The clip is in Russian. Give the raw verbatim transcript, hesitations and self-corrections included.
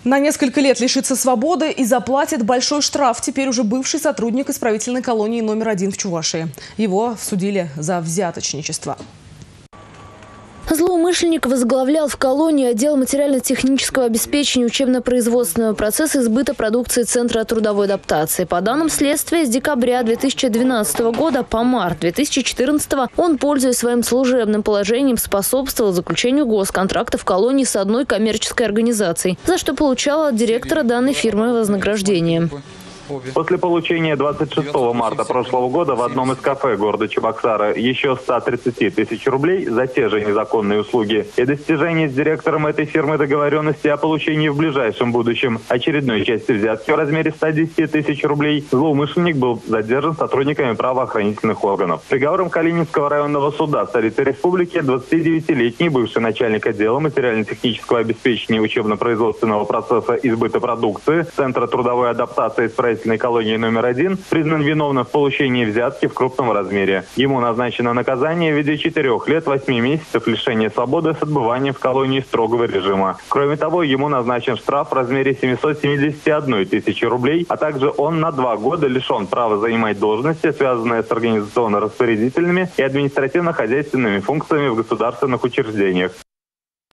На несколько лет лишится свободы и заплатит большой штраф теперь уже бывший сотрудник исправительной колонии номер один в Чувашии. Его судили за взяточничество. Злоумышленник возглавлял в колонии отдел материально-технического обеспечения учебно-производственного процесса и сбыта продукции Центра трудовой адаптации. По данным следствия, с декабря две тысячи двенадцатого года по март две тысячи четырнадцатого он, пользуясь своим служебным положением, способствовал заключению госконтракта в колонии с одной коммерческой организацией, за что получал от директора данной фирмы вознаграждение. После получения двадцать шестого марта прошлого года в одном из кафе города Чебоксара еще ста тридцати тысяч рублей за те же незаконные услуги и достижение с директором этой фирмы договоренности о получении в ближайшем будущем очередной части взятки в размере ста десяти тысяч рублей, злоумышленник был задержан сотрудниками правоохранительных органов. Приговором Калининского районного суда столицы республики двадцатидевятилетний бывший начальник отдела материально-технического обеспечения учебно-производственного процесса и сбыта продукции Центра трудовой адаптации исправительной колонии номер один признан виновным в получении взятки в крупном размере. Ему назначено наказание в виде четырех лет восьми месяцев лишения свободы с отбыванием в колонии строгого режима. Кроме того, ему назначен штраф в размере семисот семидесяти одной тысячи рублей, а также он на два года лишен права занимать должности, связанные с организационно-распорядительными и административно-хозяйственными функциями в государственных учреждениях.